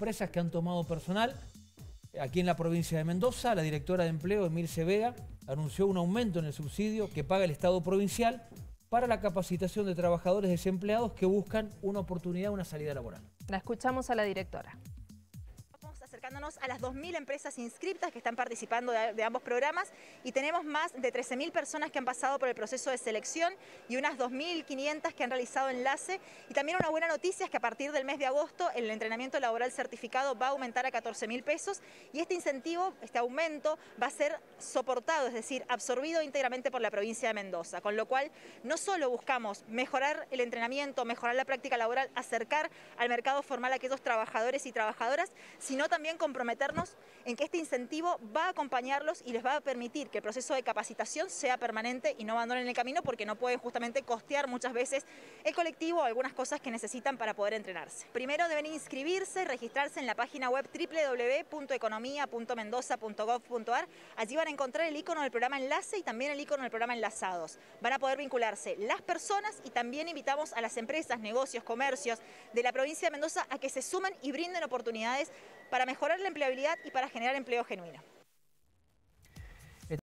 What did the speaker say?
empresas que han tomado personal. Aquí en la provincia de Mendoza, la directora de Empleo, Emilce Vega, anunció un aumento en el subsidio que paga el Estado provincial para la capacitación de trabajadores desempleados que buscan una oportunidad, una salida laboral. La escuchamos a la directora. Acercándonos a las 2.000 empresas inscriptas que están participando de ambos programas y tenemos más de 13.000 personas que han pasado por el proceso de selección y unas 2.500 que han realizado enlace. Y también una buena noticia es que a partir del mes de agosto el entrenamiento laboral certificado va a aumentar a 14.000 pesos y este incentivo, este aumento va a ser soportado, es decir, absorbido íntegramente por la provincia de Mendoza, con lo cual no solo buscamos mejorar el entrenamiento, mejorar la práctica laboral, acercar al mercado formal a aquellos trabajadores y trabajadoras, sino también comprometernos en que este incentivo va a acompañarlos y les va a permitir que el proceso de capacitación sea permanente y no abandonen el camino porque no pueden justamente costear muchas veces el colectivo o algunas cosas que necesitan para poder entrenarse. Primero deben inscribirse, registrarse en la página web www.economia.mendoza.gov.ar. Allí van a encontrar el icono del programa Enlace y también el icono del programa Enlazados. Van a poder vincularse las personas y también invitamos a las empresas, negocios, comercios de la provincia de Mendoza a que se sumen y brinden oportunidades para mejorar la empleabilidad y para generar empleo genuino.